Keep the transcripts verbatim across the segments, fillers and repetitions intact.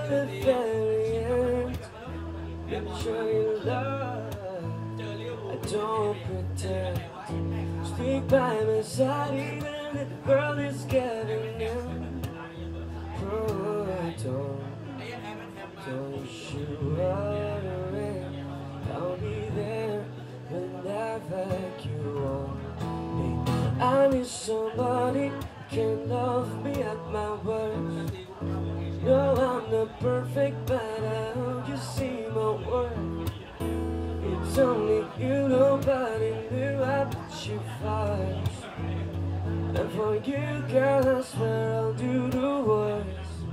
at the very end. Make sure you love. I don't pretend. Stick by my side even if the world is giving in. Oh, don't, don't you worry. I'll be there whenever you want me. I need somebody who can love me at my worst. No, I'm not perfect, but I hope you see my worth. It's only you, nobody knew I put you first. And for you, girl, I swear I'll do the worst.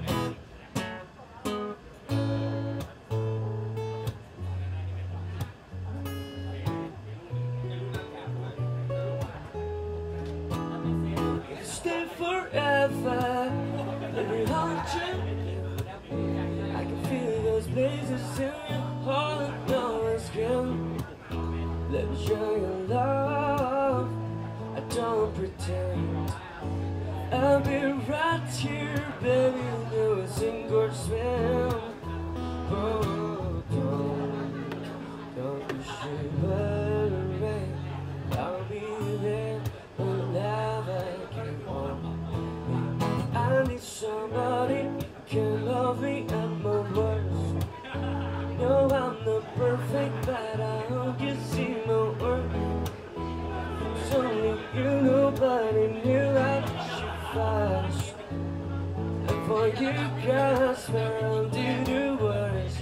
Stay forever, let me hold you. I can feel those places in your heart, no one's good. Let me show you love, I don't pretend. I'll be right here, baby, you know it's in good swim. Oh, don't, don't you shiver away. I'll be there whenever you want me. I need somebody who can love me at my worst. No, I'm not perfect, but I hope you see my worth. It's only you, nobody knew I put you first. And for you, girl, I swear I'll do the worst.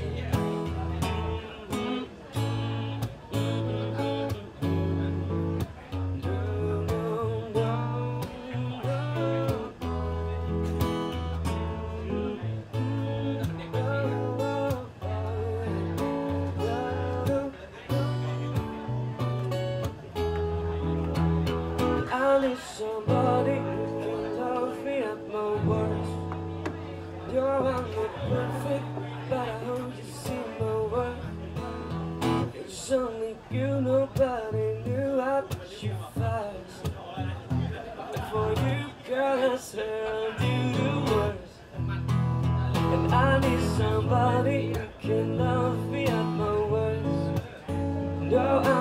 I need somebody who can love me at my worst. You're I'm not perfect, but I hope you see my worth. It's only you, nobody knew I put you first. And for you, girl, I swear I'll do the worst. And I need somebody who can love me at my worst. No, I'm